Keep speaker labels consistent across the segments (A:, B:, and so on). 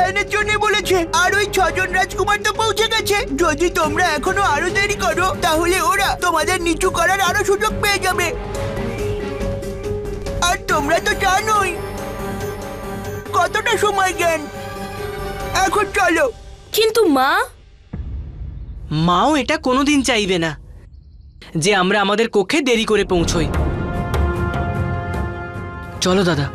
A: রসায়নের জন্য বলেছে। আর ওই 6 জন রাজকুমার তো পৌঁছে গেছে। যদি তোমরা এখনো আরো দেরি করো তাহলে ওরা তোমাদের নিচু করার আরো সুযোগ পেয়ে যাবে। আর তোমরা তো জানোই কতটা সময় জ্ঞান। এখন চলো।
B: কিন্তু
C: মাও এটা কোনোদিন চাইবে না যে আমরা আমাদের কক্ষে দেরি করে পৌঁছই। চলো দাদা।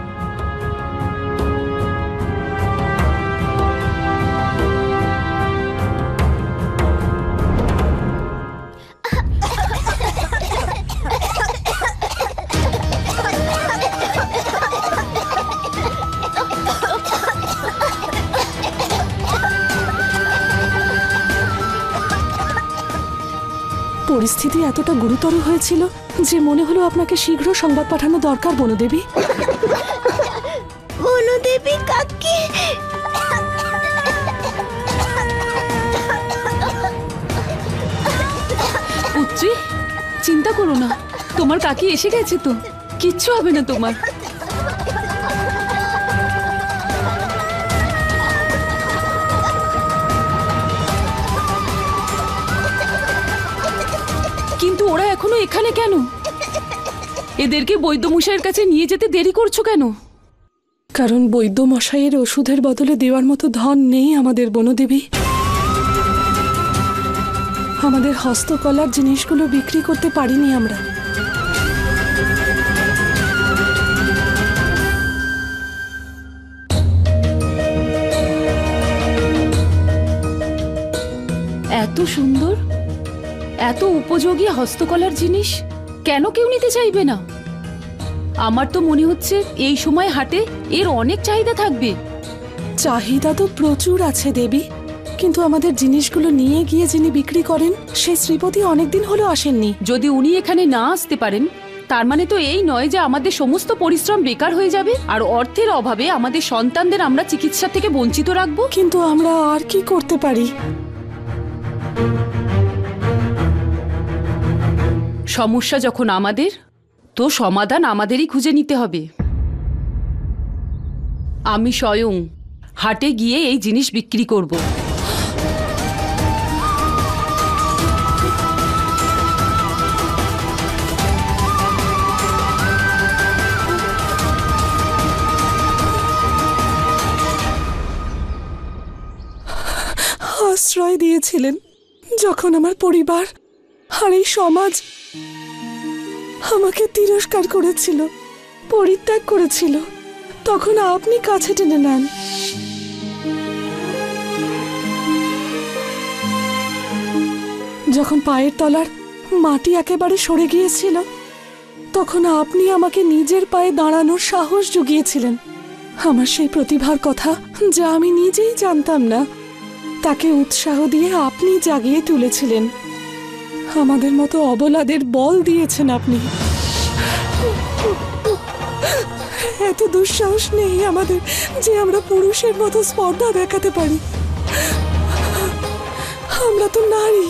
D: পরিস্থিতি এতটা গুরুতর হয়েছিল যে মনে হলো আপনাকে শীঘ্র সংবাদ পাঠানো দরকার বনদেবী।
E: বনদেবী কাকি,
D: পুত্রী চিন্তা করো না, তোমার কাকি এসে গেছে তো, কিচ্ছু হবে না তোমার। কিন্তু ওরা এখনো এখানে কেন? এদেরকে বৈদ্যমশাইয়ের কাছে নিয়ে যেতে দেরি করছো কেন? কারণ বৈদ্যমশাইয়ের ওষুধের বদলে দেওয়ার মতো ধন নেই আমাদের বনদেবী। আমাদের হস্তকলার জিনিসগুলো বিক্রি করতে পারিনি আমরা। এত সুন্দর, এত উপযোগী হস্তকলার জিনিস কেন কেউ নিতে চাইবে না? আমার তো মনে হচ্ছে এই সময় হাটে এর অনেক চাহিদা থাকবে। চাহিদা তো প্রচুর আছে দেবী, কিন্তু আমাদের জিনিসগুলো নিয়ে গিয়ে যিনি বিক্রি করেন সেই শ্রীপতি অনেকদিন হলো আসেননি। যদি উনি এখানে না আসতে পারেন তার মানে তো এই নয় যে আমাদের সমস্ত পরিশ্রম বেকার হয়ে যাবে আর অর্থের অভাবে আমাদের সন্তানদের আমরা চিকিৎসা থেকে বঞ্চিত রাখবো। কিন্তু আমরা আর কি করতে পারি? সমস্যা যখন আমাদের, তো সমাধান আমাদেরই খুঁজে নিতে হবে। আমি স্বয়ং হাটে গিয়ে এই জিনিস বিক্রি করব। আশ্রয় দিয়েছিলেন যখন আমার পরিবার আর এই সমাজ আমাকে তিরস্কার করেছিল, পরিত্যাগ করেছিল, তখন আপনি কাছে টেনে নেন। যখন পায়ের তলার মাটি একেবারে সরে গিয়েছিল তখন আপনি আমাকে নিজের পায়ে দাঁড়ানোর সাহস জুগিয়েছিলেন। আমার সেই প্রতিভার কথা যা আমি নিজেই জানতাম না, তাকে উৎসাহ দিয়ে আপনি জাগিয়ে তুলেছিলেন। আমাদের মতো অবলাদের বল দিয়েছেন আপনি। এত দুঃসাহস নেই আমাদের যে আমরা পুরুষের মতো স্পর্ধা দেখাতে পারি। আমরা তো নারী,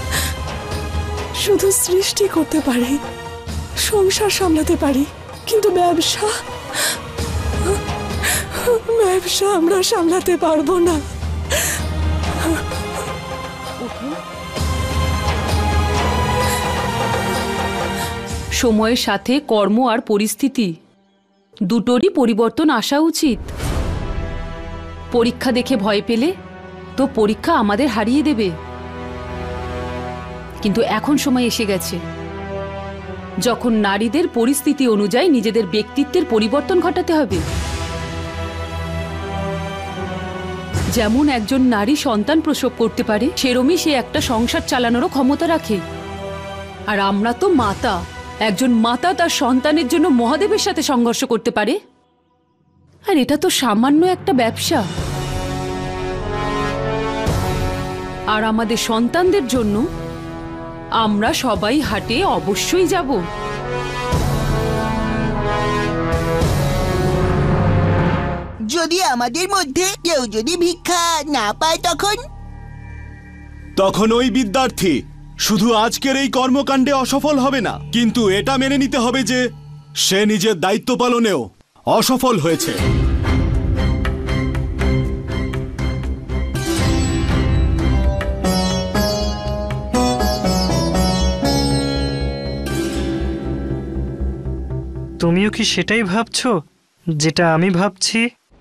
D: শুধু সৃষ্টি করতে পারি, সংসার সামলাতে পারি, কিন্তু ব্যবসা আমরা সামলাতে পারবো না। সময়ের সাথে কর্ম আর পরিস্থিতি দুটোরই পরিবর্তন আসা উচিত। পরীক্ষা দেখে ভয় পেলে তো পরীক্ষা আমাদের হারিয়ে দেবে। কিন্তু এখন সময় এসে গেছে যখন নারীদের পরিস্থিতি অনুযায়ী নিজেদের ব্যক্তিত্বের পরিবর্তন ঘটাতে হবে। যেমন একজন নারী সন্তান প্রসব করতে পারে, সেরমই সে একটা সংসার চালানোরও ক্ষমতা রাখে। আর আমরা তো মাতা, একজন মাতা তার সন্তানের জন্য মহাদেবের সাথে সংঘর্ষ করতে পারে। আর এটা তো সামান্য একটা ব্যবসা। আর আমাদের সন্তানদের জন্য আমরা সবাই হাটে অবশ্যই যাব।
A: যদি আমাদের মধ্যে কেউ যদি ভিক্ষা না পায়
F: তখন ওই বিদ্যার্থী শুধু আজকের এই কর্মকাণ্ডে অসফল হবে না, কিন্তু এটা মেনে নিতে হবে যে সে নিজের দায়িত্ব পালনেও অসফল হয়েছে।
B: তুমিও কি সেটাই ভাবছো যেটা আমি ভাবছি?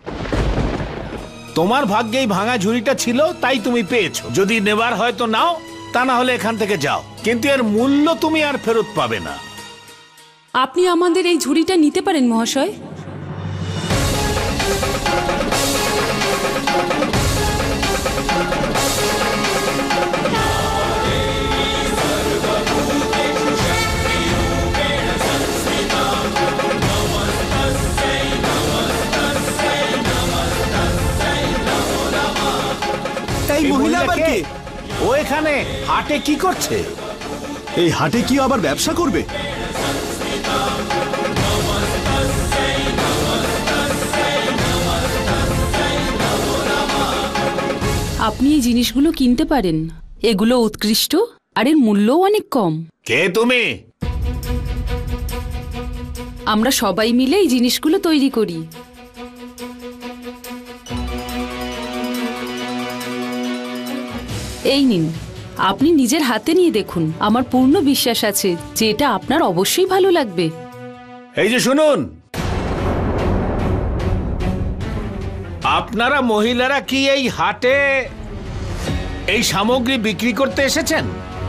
E: তোমার ভাগ্যেই ভাঙা ঝুড়িটা ছিল, তাই তুমি পেয়েছো। যদি নেবার হয় তো নাও, তা না হলে এখান থেকে যাও, কিন্তু এর মূল্য তুমি আর ফেরত পাবে না।
D: আপনি আমাদের এই ঝুড়িটা নিতে পারেন মহাশয়।
F: এই মহিলা আবার কে?
E: ও এখানে হাটে কি করছে?
F: এই হাটে কি আবার ব্যবসা করবে?
D: আপনি এই জিনিসগুলো কিনতে পারেন। এগুলো উৎকৃষ্ট আর এর মূল্যও অনেক কম।
E: কে তুমি?
D: আমরা সবাই মিলে এই জিনিসগুলো তৈরি করি। এই নিন, আপনি নিজের হাতে নিয়ে দেখুন। আমার পূর্ণ বিশ্বাস আছে যে এটা আপনার অবশ্যই ভালো লাগবে।
E: এই যে শুনুন, আপনারা মহিলারা কি এই হাটে এই সামগ্রী বিক্রি করতে এসেছেন?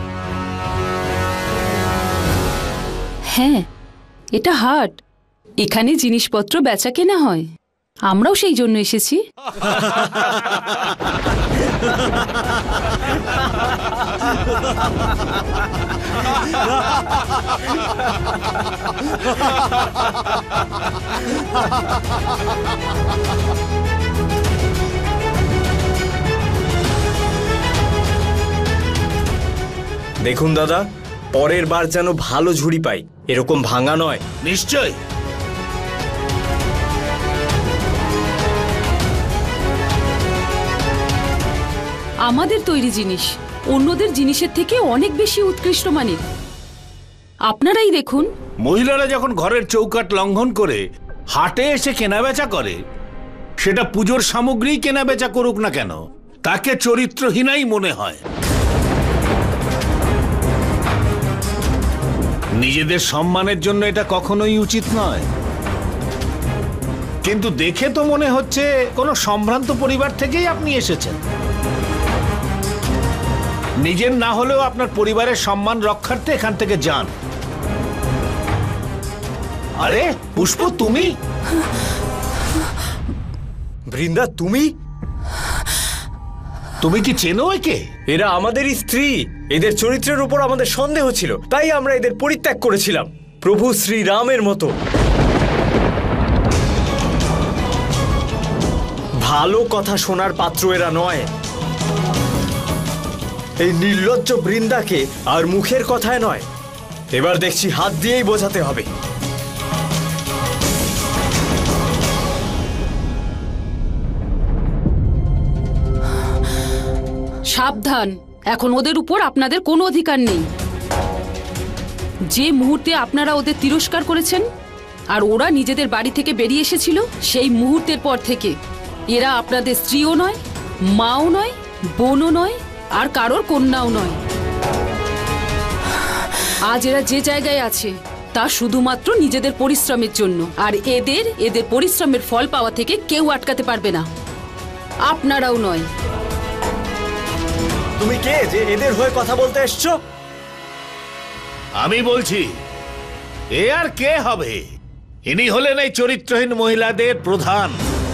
D: হ্যাঁ, এটা হাট। এখানে জিনিসপত্র বেচা কেনা হয়। আমরাও সেই জন্য এসেছি।
G: দেখুন দাদা, পরের বার যেন ভালো ঝুড়ি পাই, এরকম ভাঙা নয়।
E: নিশ্চয়।
D: আমাদের তৈরি জিনিস অন্যদের জিনিসের থেকে অনেক বেশি উৎকৃষ্ট মানের। আপনারাই দেখুন।
E: মহিলারা যখন ঘরের চৌকাঠ লঙ্ঘন করে হাটে এসে কেনাবেচা করে, সেটা পুজোর সামগ্রী কেনাবেচা করুক না কেন, তাকে চরিত্রহীনাই মনে হয়। নিজেদের সম্মানের জন্য এটা কখনোই উচিত নয়। কিন্তু দেখে তো মনে হচ্ছে কোনো সম্ভ্রান্ত পরিবার থেকেই আপনি এসেছেন। নিজের না হলেও আপনার পরিবারের সম্মান রক্ষার্থে এখান থেকে যান। আরে পুষ্প, তুমি?
G: বৃন্দা, তুমি?
E: তুমি কি চেনো একে?
G: এরা আমাদেরই স্ত্রী। এদের চরিত্রের উপর আমাদের সন্দেহ ছিল, তাই আমরা এদের পরিত্যাগ করেছিলাম, প্রভু শ্রী রামের মতো। ভালো কথা শোনার পাত্র এরা নয়। এই নির্লজ্জ বৃন্দাকে আর মুখের কথায় নয়, এবার দেখছি হাত দিয়েই বোঝাতে হবে।
D: সাবধান, এখন ওদের উপর আপনাদের কোনো অধিকার নেই। যে মুহূর্তে আপনারা ওদের তিরস্কার করেছেন আর ওরা নিজেদের বাড়ি থেকে বেরিয়ে এসেছিল, সেই মুহূর্তের পর থেকে এরা আপনাদের স্ত্রীও নয়, মাও নয়, বোনও নয়, আর কারোর কন্যাও নয়। আজ এরা যে জায়গায় আছে তা শুধুমাত্র নিজেদের পরিশ্রমের জন্য, আর এদের পরিশ্রমের ফল পাওয়া থেকে কেউ আটকাতে পারবে না, আপনারাও নয়।
G: তুমি কে যে এদের হয়ে কথা বলতে এসছো?
E: আমি বলছি, এ আর কে হবে? ইনি হলেন এই চরিত্রহীন মহিলাদের প্রধান।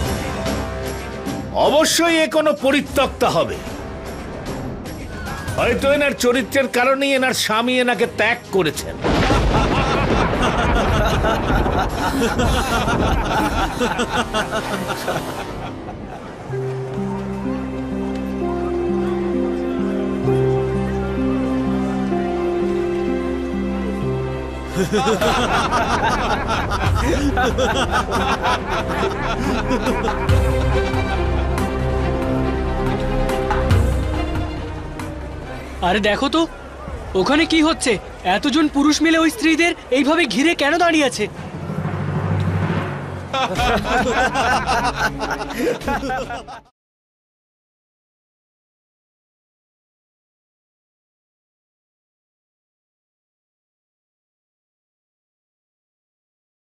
E: অবশ্যই এ কোনো পরিত্যক্তা হবে। হয়তো এনার চরিত্রের কারণেই এনার স্বামী এনাকে ত্যাগ করেছেন।
C: আরে দেখো তো, ওখানে কি হচ্ছে? এতজন পুরুষ মিলে ওই স্ত্রীদের এইভাবে ঘিরে কেন দাঁড়িয়ে আছে?